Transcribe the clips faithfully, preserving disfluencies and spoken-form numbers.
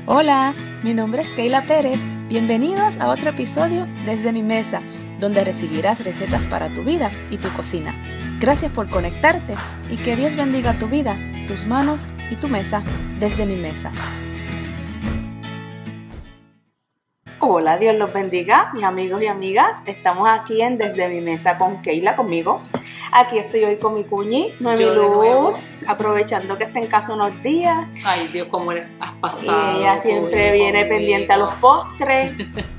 Hola, mi nombre es Keila Pérez. Bienvenidos a otro episodio desde mi mesa, donde recibirás recetas para tu vida y tu cocina. Gracias por conectarte y que Dios bendiga tu vida, tus manos y tu mesa desde mi mesa. Hola, Dios los bendiga, mis amigos y amigas. Estamos aquí en Desde mi mesa con Keila, conmigo. Aquí estoy hoy con mi cuñi, Noemi Luz, aprovechando que está en casa unos días. Ay, Dios, cómo le has pasado. Y ella siempre cuñi, viene conmigo. pendiente a los postres.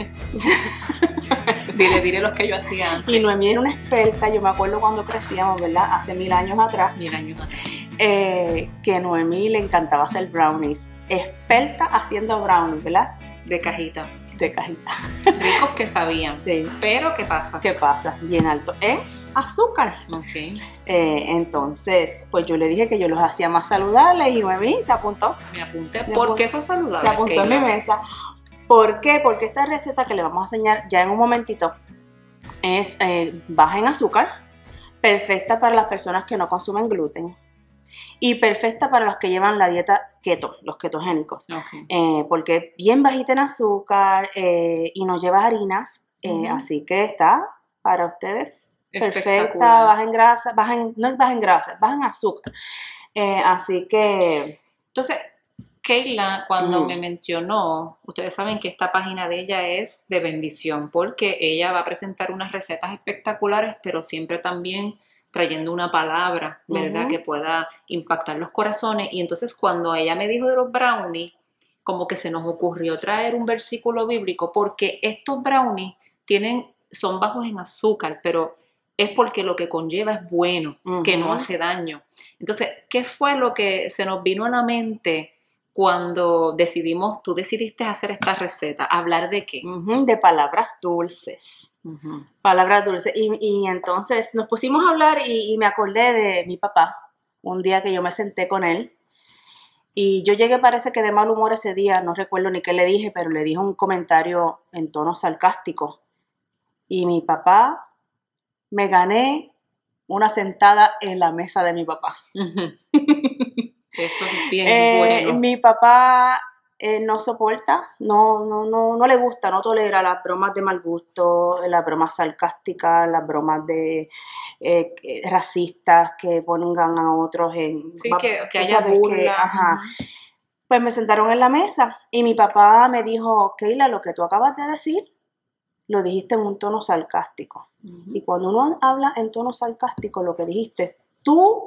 Dile, dile los que yo hacía antes. Y Noemi era una experta, yo me acuerdo cuando crecíamos, ¿verdad? Hace mil años atrás. Mil años atrás. Eh, que a Noemi le encantaba hacer brownies. Experta haciendo brownies, ¿verdad? De cajita. De cajita. Ricos que sabían. Sí. Pero, ¿qué pasa? ¿Qué pasa? Bien alto en azúcar. Ok. Eh, entonces, pues yo le dije que yo los hacía más saludables y Noemi se apuntó. Me apunté. Me ¿Por apunté. qué eso es saludable? Se apuntó en mi mesa. ¿Por qué? Porque esta receta que le vamos a enseñar ya en un momentito es eh, baja en azúcar, perfecta para las personas que no consumen gluten y perfecta para los que llevan la dieta keto, los ketogénicos, Okay. eh, porque es bien bajita en azúcar eh, y no lleva harinas, eh, Uh-huh. así que está para ustedes perfecta, Espectacular. baja en grasa, baja en, no es baja en grasa, baja en azúcar, eh, así que... Entonces, Keila, cuando Mm. me mencionó, ustedes saben que esta página de ella es de bendición, porque ella va a presentar unas recetas espectaculares, pero siempre también trayendo una palabra, ¿verdad? Ujú. Que pueda impactar los corazones. Y entonces cuando ella me dijo de los brownies, como que se nos ocurrió traer un versículo bíblico, porque estos brownies tienen, son bajos en azúcar, pero es porque lo que conlleva es bueno, Ujú. que no hace daño. Entonces, ¿qué fue lo que se nos vino a la mente cuando decidimos, tú decidiste hacer esta receta? ¿Hablar de qué? Ujú, de palabras dulces. Uh-huh. Palabras dulces. Y, y entonces nos pusimos a hablar y, y me acordé de mi papá, un día que yo me senté con él. Y yo llegué, parece que de mal humor ese día, no recuerdo ni qué le dije, pero le dije un comentario en tono sarcástico. Y mi papá, me gané una sentada en la mesa de mi papá. Uh-huh. Eso es bien Eh, bueno. Mi papá eh, no soporta, no, no, no, no le gusta, no tolera las bromas de mal gusto, las bromas sarcásticas, las bromas de eh, racistas que pongan a otros en... Sí, va- que, que tú haya sabes burla. que, ajá. Uh-huh. Pues me sentaron en la mesa y mi papá me dijo, Keila, lo que tú acabas de decir, lo dijiste en un tono sarcástico. Uh-huh. Y cuando uno habla en tono sarcástico, lo que dijiste, tú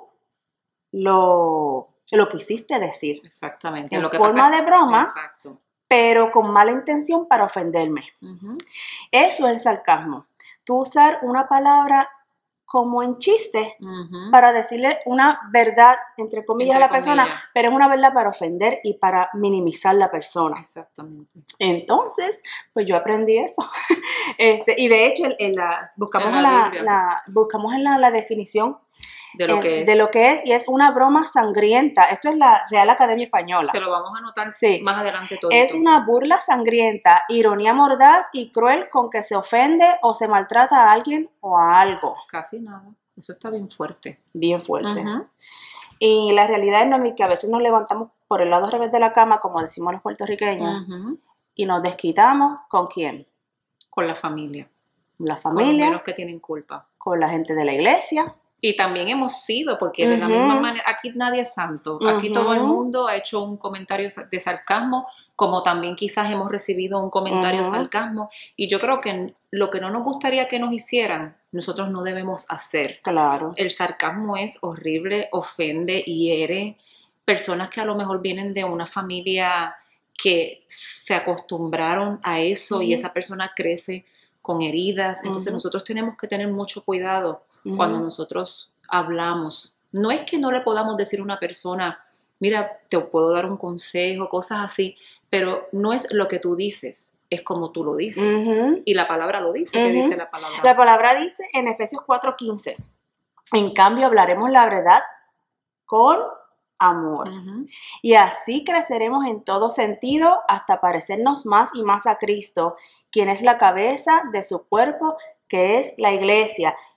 lo, lo quisiste decir. Exactamente. En Lo que forma pasa, de broma, exacto. pero con mala intención para ofenderme. Uh-huh. Eso es el sarcasmo. Tú usar una palabra como en chiste Uh-huh. para decirle una verdad, entre comillas, Entre a la persona, comillas. pero es una verdad para ofender y para minimizar la persona. Exactamente. Entonces, pues yo aprendí eso. Este, y de hecho, en, en la, buscamos, En en la la, Biblia. la- buscamos en la, la definición De lo eh, que es. de lo que es, y es una broma sangrienta. Esto es la Real Academia Española. Se lo vamos a anotar Sí. más adelante todo. Es una burla sangrienta, ironía mordaz y cruel con que se ofende o se maltrata a alguien o a algo. Casi nada. Eso está bien fuerte. Bien fuerte. Uh-huh. Y la realidad es, Noemi, que a veces nos levantamos por el lado al revés de la cama, como decimos los puertorriqueños, Uh-huh. y nos desquitamos ¿con quién? Con la familia. La Con los familia, menos que tienen culpa. con la gente de la iglesia. Y también hemos sido, porque de la Ujú. misma manera, aquí nadie es santo. Aquí Ujú. todo el mundo ha hecho un comentario de sarcasmo, como también quizás hemos recibido un comentario Ujú. de sarcasmo. Y yo creo que lo que no nos gustaría que nos hicieran, nosotros no debemos hacer. Claro. El sarcasmo es horrible, ofende, hiere. Personas que a lo mejor vienen de una familia que se acostumbraron a eso, uh-huh. y esa persona crece con heridas. Entonces uh-huh. nosotros tenemos que tener mucho cuidado uh-huh. cuando nosotros hablamos. No es que no le podamos decir a una persona, mira, te puedo dar un consejo, cosas así, pero no es lo que tú dices, es como tú lo dices. Uh-huh. Y la palabra lo dice. Uh-huh. ¿Qué dice la palabra? La palabra dice en Efesios cuatro quince, en cambio hablaremos la verdad con amor. Uh-huh. Y así creceremos en todo sentido hasta parecernos más y más a Cristo, quien es la cabeza de su cuerpo, que es la iglesia.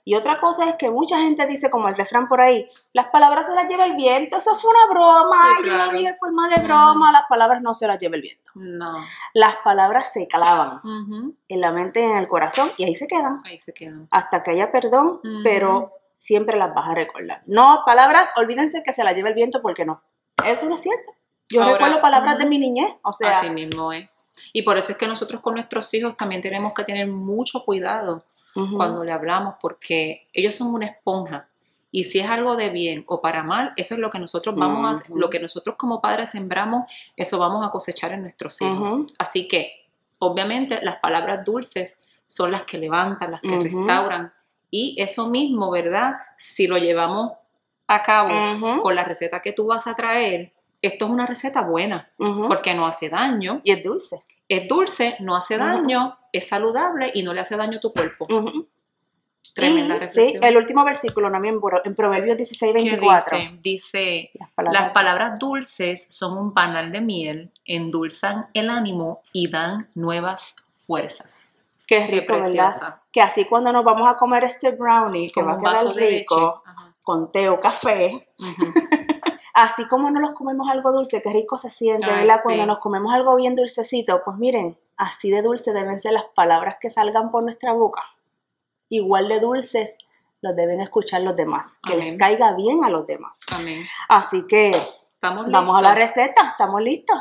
Y otra cosa es que mucha gente dice, como el refrán por ahí, las palabras se las lleva el viento, eso fue una broma, Sí, ay, yo claro. lo dije en forma de broma, Ujú. las palabras no se las lleva el viento. No. Las palabras se clavan Ujú. en la mente y en el corazón y ahí se quedan Ahí se quedan. hasta que haya perdón, Ujú. pero siempre las vas a recordar. No, palabras, olvídense que se las lleva el viento porque no. Eso no es cierto. Yo Ahora, recuerdo palabras ujú. de mi niñez, o sea, Así mismo es. Y por eso es que nosotros con nuestros hijos también tenemos que tener mucho cuidado ujú, cuando le hablamos, porque ellos son una esponja. Y si es algo de bien o para mal, eso es lo que nosotros vamos a hacer, Ujú. lo que nosotros como padres sembramos, eso vamos a cosechar en nuestros hijos. Ujú. Así que, obviamente, las palabras dulces son las que levantan, las que Ujú. restauran. Y eso mismo, ¿verdad? Si lo llevamos a cabo Ujú. con la receta que tú vas a traer, esto es una receta buena, Ujú. porque no hace daño, Y es dulce. es dulce, no hace Ujú. daño, es saludable y no le hace daño a tu cuerpo. Ujú. Tremenda Y, reflexión. sí, el último versículo también en Proverbios dieciséis, ¿Qué veinticuatro. dice? Dice, Las palabras, las palabras dulces son un panal de miel, endulzan el ánimo y dan nuevas fuerzas. Qué Qué rico, ¿verdad? preciosa. Que así cuando nos vamos a comer este brownie, que Con va a un quedar vaso de leche. rico, Ajá. con té o café, Ujú. así como no nos comemos algo dulce, qué rico se siente, Ay, ¿verdad? sí. Cuando nos comemos algo bien dulcecito, pues miren, así de dulce deben ser las palabras que salgan por nuestra boca. Igual de dulces los deben escuchar los demás, que Amén. les caiga bien a los demás. Amén. Así que ¿Estamos vamos listos? a la receta, ¿estamos listos?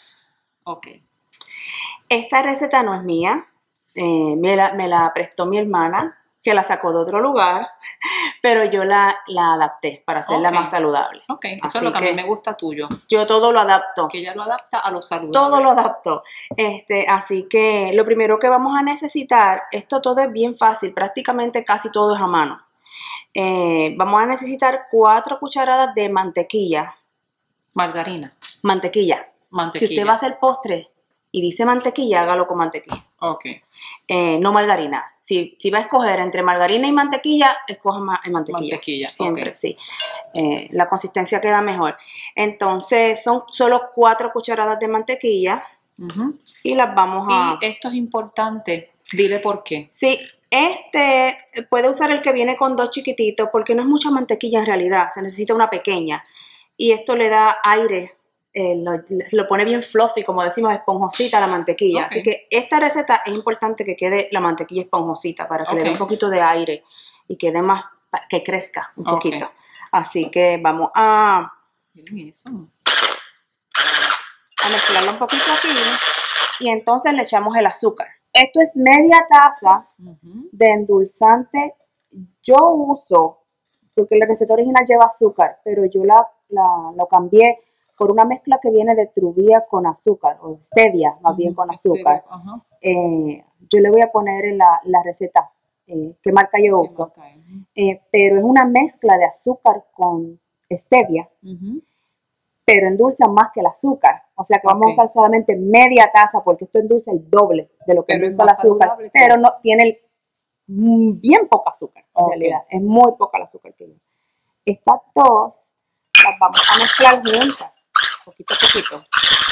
Ok. Esta receta no es mía, eh, me, la, me la prestó mi hermana, que la sacó de otro lugar, pero yo la, la adapté para hacerla Ok. más saludable. Ok, eso Así es lo que a mí que me gusta tuyo, yo todo lo adapto. que ella lo adapta a lo saludable. Todo lo adapto. Este, así que lo primero que vamos a necesitar, esto todo es bien fácil, prácticamente casi todo es a mano. Eh, vamos a necesitar cuatro cucharadas de mantequilla. Margarina. Mantequilla. Mantequilla. Si usted va a hacer postre y dice mantequilla, hágalo con mantequilla. Ok. Eh, no margarina. Si, si va a escoger entre margarina y mantequilla, escoja ma mantequilla. Mantequilla, siempre, okay. sí. Eh, la consistencia queda mejor. Entonces, son solo cuatro cucharadas de mantequilla Uh-huh. y las vamos a... Y esto es importante. Dile por qué. Sí, este puede usar el que viene con dos chiquititos porque no es mucha mantequilla en realidad. Se necesita una pequeña. Y esto le da aire. Eh, lo, lo pone bien fluffy, como decimos, esponjosita la mantequilla. Okay. Así que esta receta es importante que quede la mantequilla esponjosita para que Okay. le dé un poquito de aire y quede más, que crezca un Okay. poquito. Así que vamos a, Miren eso. a mezclarlo un poquito aquí y entonces le echamos el azúcar. Esto es media taza Uh-huh. de endulzante. Yo uso, porque la receta original lleva azúcar, pero yo la, la lo cambié por una mezcla que viene de trubía con azúcar, o stevia, más uh-huh. bien con azúcar. Uh-huh. Eh, yo le voy a poner en la, la receta eh, qué marca yo uso, marca? Uh-huh. eh, pero es una mezcla de azúcar con stevia, Uh-huh. pero endulza más que el azúcar. O sea que vamos Okay. a usar solamente media taza, porque esto endulza el doble de lo que pero endulza el azúcar, pero no tiene el, bien poca azúcar, en okay. realidad, es muy poca el azúcar que lleva. Estas dos las vamos a mezclar juntas, poquito a poquito,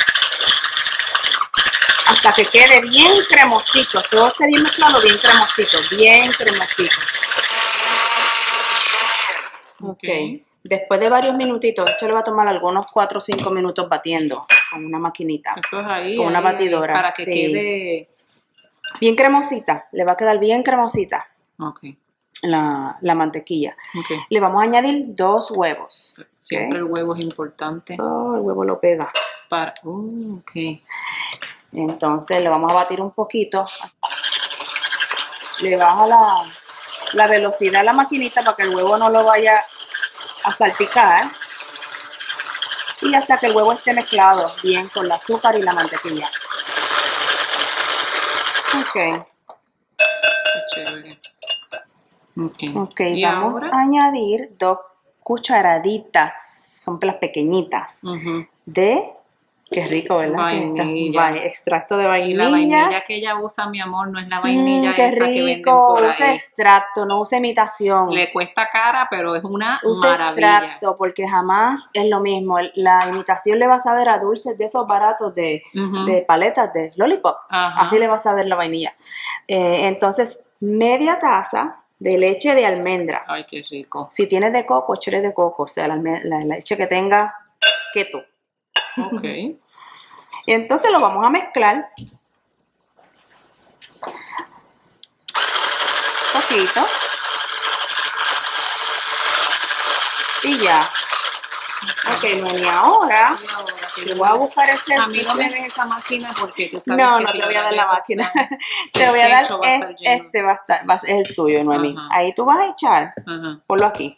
hasta que quede bien cremosito, todo esté bien mezclado, bien cremosito, bien cremosito. Ok, okay. Después de varios minutitos, esto le va a tomar algunos cuatro o cinco minutos batiendo con una maquinita. Eso es ahí, con una ahí, batidora. Ahí, para que sí. quede bien cremosita, le va a quedar bien cremosita. Ok. La, la mantequilla. Okay. Le vamos a añadir dos huevos. Siempre okay. el huevo es importante. Oh, el huevo lo pega. Para, uh, ok. Entonces le vamos a batir un poquito. Le baja la, la velocidad a la maquinita para que el huevo no lo vaya a salpicar. Y hasta que el huevo esté mezclado bien con el azúcar y la mantequilla. Ok. Qué chévere. Okay. Ok, ¿Y vamos ahora? a añadir dos cucharaditas, son las pequeñitas, uh-huh. de, qué rico, ¿verdad? Vainilla. Que extracto de vainilla. Y la vainilla que ella usa, mi amor, no es la vainilla mm, qué esa rico. que venden por ahí. Usa extracto, no usa imitación. Le cuesta cara, pero es una usa maravilla. extracto, porque jamás es lo mismo. La imitación le va a saber a dulces de esos baratos de, uh-huh. de paletas, de lollipop. Ajá. Así le va a saber la vainilla. Eh, entonces, media taza de leche de almendra. Ay, qué rico. Si tienes de coco, échale de coco, o sea, la, la, la leche que tenga keto. Ok. Y entonces lo vamos a mezclar. Poquito. Y ya. Ok, Noemi, ahora te voy a buscar este. A mí no me des esa máquina porque tú sabes No, que no si te voy a yo dar le la doy máquina. sal, Te voy a el dar techo va a estar este, lleno. este va a estar, va a ser el tuyo, Noemi. Ajá. Ahí tú vas a echar, Ajá. ponlo aquí,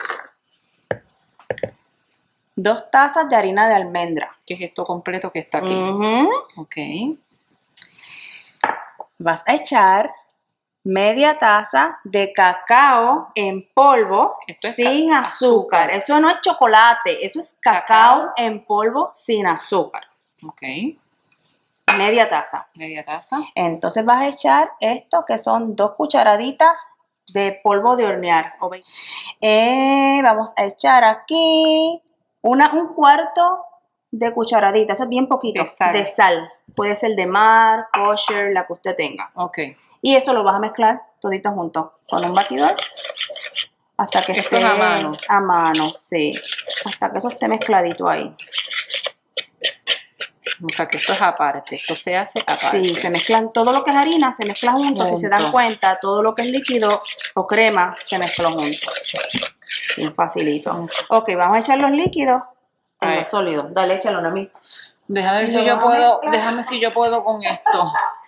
dos tazas de harina de almendra. ¿Qué es esto completo que está aquí? Ujú. Ok. Vas a echar media taza de cacao en polvo Esto es sin ca- azúcar. azúcar. Eso no es chocolate, eso es cacao, Cacao. en polvo sin azúcar. Ok. Media taza. Media taza. Entonces vas a echar esto que son dos cucharaditas de polvo de hornear. o ve- Eh, vamos a echar aquí una, un cuarto de cucharadita, eso es bien poquito, De sal. de sal. Puede ser de mar, kosher, la que usted tenga. Ok. Y eso lo vas a mezclar todito junto con un batidor hasta que Esto esté es a mano. a mano, sí, hasta que eso esté mezcladito ahí. O sea que esto es aparte, esto se hace aparte. Sí, se mezclan, todo lo que es harina se mezcla junto, si se dan Junto. cuenta, todo lo que es líquido o crema se mezcló junto. Bien facilito. Mm. Ok, vamos a echar los líquidos en Ay. los sólidos. Dale, échalo a mí. Déjame ver Y si lo yo vamos a puedo, mezclar. déjame si yo puedo con esto.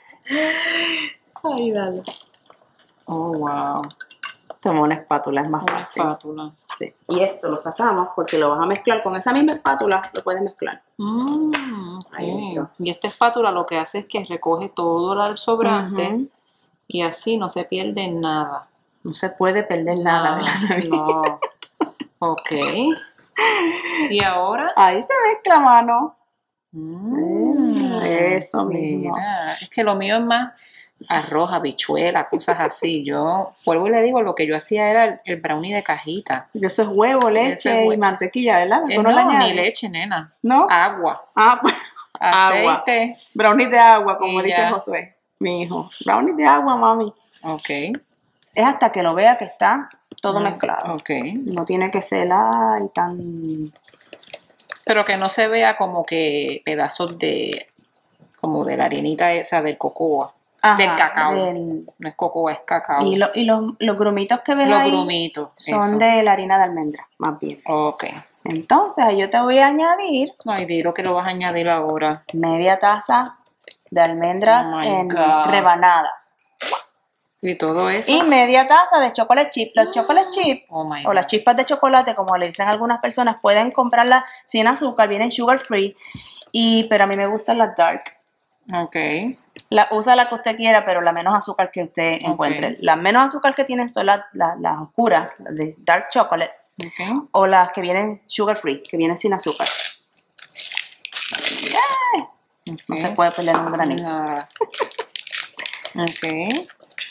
Ay, dale. Oh, wow. Toma una espátula, es más Una fácil. espátula. Sí. Y esto lo sacamos porque lo vas a mezclar con esa misma espátula, lo puedes mezclar. Mm, ok. Ahí entró. Y esta espátula lo que hace es que recoge todo el sobrante Ujú. y así no se pierde nada. No se puede perder nada, ¿verdad? No. Ok. ¿Y ahora? Ahí se mezcla, mano. Mm, Eso mismo. Mira, es que lo mío es más arroz, habichuela, cosas así. Yo vuelvo y le digo, lo que yo hacía era el, el brownie de cajita. Y eso es huevo, leche Eso es y hue- mantequilla, ¿verdad? Eh, ¿Alguno le no, añade? ni leche, nena. ¿No? Agua, Ah, pues, agua. aceite. Brownies de agua, como Y dice ya. Josué, mi hijo. Brownies de agua, mami. Ok. Es hasta que lo vea que está todo Mm, mezclado. Ok. No tiene que ser ay, tan... Pero que no se vea como que pedazos de, como de la harinita esa del cocoa. Ajá, del cacao. del- No es cocoa, es cacao. Y, lo- y los, los grumitos que ves Los ahí grumitos. son eso. de la harina de almendra, más bien. Ok. Entonces, yo te voy a añadir Ay, dilo que lo vas a añadir ahora. media taza de almendras Oh my en God. rebanadas. Y todo eso. Y media taza de chocolate chip. Los chocolate chip Oh my o las God. chispas de chocolate, como le dicen algunas personas, pueden comprarlas sin azúcar, vienen sugar free, y, pero a mí me gustan las dark. Ok. La, usa la que usted quiera, pero la menos azúcar que usted Ok. encuentre. Las menos azúcar que tienen son las, las, las oscuras, las de dark chocolate, Ok. o las que vienen sugar free, que vienen sin azúcar. Ok. No se puede perder un granito. Nada. Ok.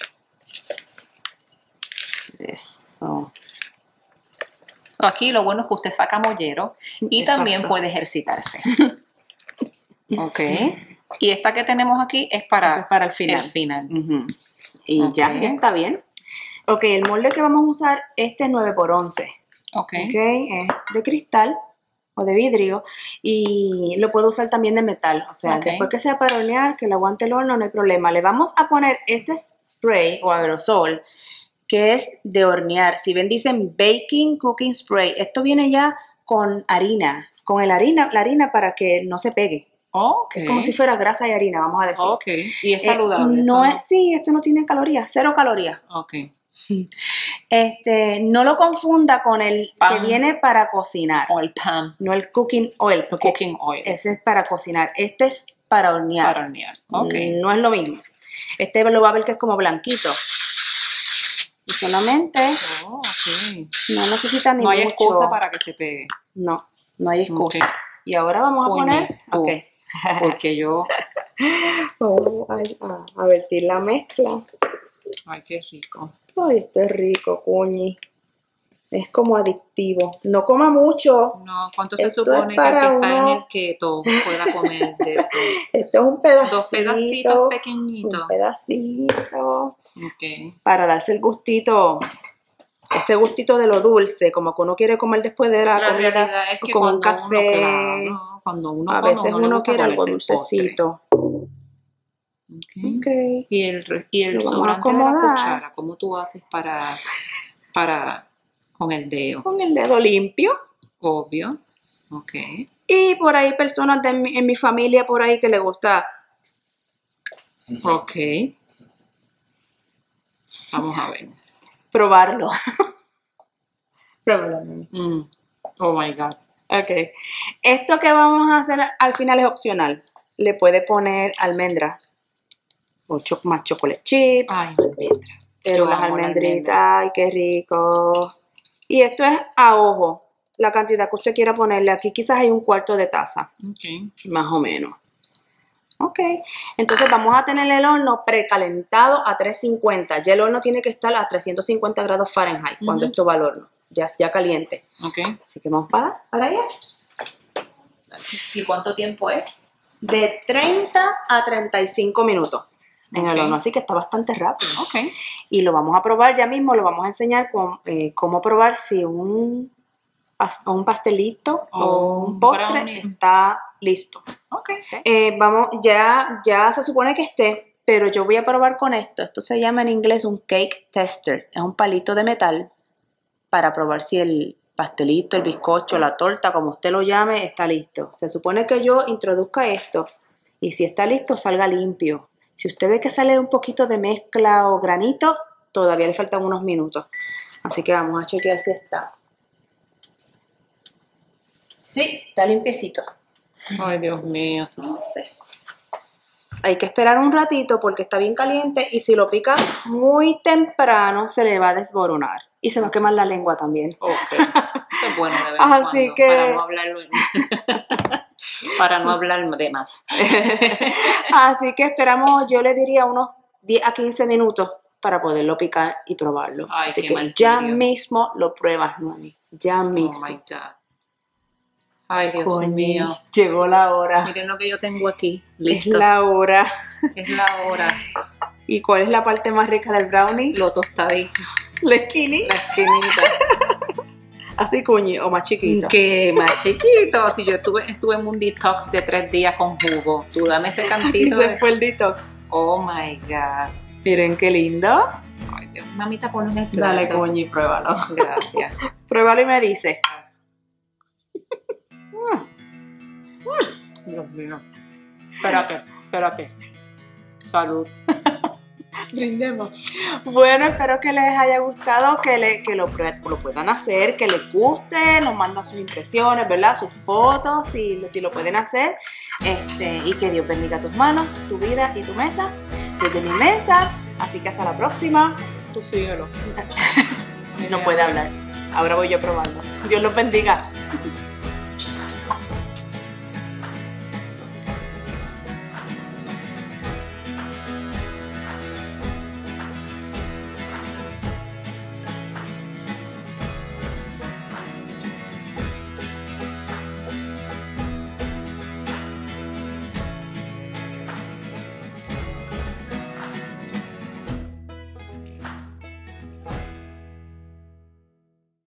Eso. Aquí lo bueno es que usted saca mollero y Exacto. también puede ejercitarse. Ok. Y esta que tenemos aquí es para, Eso es para el final. el final. Ujú. Y Ok. ya, ya está bien. Ok, el molde que vamos a usar, este es nueve por once. Ok. Ok, es de cristal o de vidrio y lo puedo usar también de metal. O sea, Ok. después que sea para hornear, que lo aguante el horno, no hay problema. Le vamos a poner este spray o aerosol que es de hornear. Si ven, dicen baking cooking spray. Esto viene ya con harina, con el harina, la harina para que no se pegue. Ok. Es como si fuera grasa y harina, vamos a decir. Ok. Y es Eh, saludable. no eso es, sí, esto no tiene calorías, cero calorías. Ok. Este, no lo confunda con el Pan. que viene para cocinar, O el pan. no el cooking oil, El porque cooking oil. ese es para cocinar, este es para hornear. Para hornear. Ok. No es lo mismo. Este lo va a ver que es como blanquito. Y solamente Oh, ok. no necesita ni No hay mucho. excusa para que se pegue. No, no hay excusa. Ok. Y ahora vamos a Coño, poner. tú. Ok. Porque yo. Vamos a, a, a ver si la mezcla. Ay, qué rico. Ay, este es rico, cuñi. Es como adictivo. No coma mucho. No, ¿cuánto se Esto supone es que el que para está en uno- el keto pueda comer de eso? Esto es un pedacito. Dos pedacitos pequeñitos. Un pedacito. Ok. Para darse el gustito, ese gustito de lo dulce, como que uno quiere comer después de la, La comida, realidad es que como un cuando café. uno, claro, cuando uno A come, veces uno, le uno gusta quiere algo comerse el postre. dulcecito. Okay. Okay. Y el, re- y el Lo vamos a sobrante de la acomodar. cuchara, ¿cómo tú haces para, para con el dedo? Con el dedo limpio. Obvio. Ok. Y por ahí personas de mi, en mi familia por ahí que le gusta. Ok. Vamos a ver. Probarlo. Probarlo. mami. Mm. Oh my God. Ok. Esto que vamos a hacer al final es opcional. Le puede poner almendra o cho- más chocolate chip. Ay, almendra. Pero Yo las amo la almendritas, almendra. ay, qué rico. Y esto es a ojo, la cantidad que usted quiera ponerle. Aquí quizás hay un cuarto de taza, Ok. más o menos. Ok, entonces vamos a tener el horno precalentado a trescientos cincuenta. Ya el horno tiene que estar a trescientos cincuenta grados Fahrenheit cuando Ujú. esto va al horno, ya, ya caliente. Ok. Así que vamos para, para allá. ¿Y cuánto tiempo es? De treinta a treinta y cinco minutos en Ok. el horno, así que está bastante rápido. Ok. Y lo vamos a probar ya mismo, lo vamos a enseñar con, eh, cómo probar si un, pas- un pastelito O o un un postre brownie. está listo. Ok. Eh, vamos, ya, ya se supone que esté, pero yo voy a probar con esto. Esto se llama en inglés un cake tester. Es un palito de metal para probar si el pastelito, el bizcocho, la torta, como usted lo llame, está listo. Se supone que yo introduzca esto y si está listo salga limpio. Si usted ve que sale un poquito de mezcla o granito, todavía le faltan unos minutos. Así que vamos a chequear si está. Sí, está limpiecito. Ay, Dios mío. Entonces, hay que esperar un ratito porque está bien caliente y si lo pica muy temprano se le va a desboronar y se va a quemar la lengua también. Ok. Eso es bueno de vez en Así cuando, que- para no hablarlo. Para no hablar de más. Así que esperamos, yo le diría unos diez a quince minutos para poderlo picar y probarlo. Ay, Así qué que martirio. ya mismo lo pruebas, mami. Ya Oh mismo. my God. Ay, Dios Coño, mío. llegó la hora. Miren lo que yo tengo aquí. Es Listo. la hora. Es la hora. ¿Y cuál es la parte más rica del brownie? Lo tostadito. La skinny. La esquinita. Así cuñi o más chiquito. Que más chiquito. Si yo estuve, estuve en un detox de tres días con jugo. Tú dame ese Y cantito. se De... fue el detox. Oh my God. Miren qué lindo. Ay, Dios. Mamita, ponlo en el plato. Dale, coñi, pruébalo. Gracias. Pruébalo y me dice. Dios mío. Espérate, espérate. Salud. Brindemos. Bueno, espero que les haya gustado, que, le, que lo, prue- lo puedan hacer, que les guste, nos mandan sus impresiones, ¿verdad? Sus fotos, si, si lo pueden hacer. Este, y que Dios bendiga tus manos, tu vida y tu mesa, desde mi mesa. Así que hasta la próxima. Tú síguelo. No puede hablar. Ahora voy yo probando. Dios los bendiga.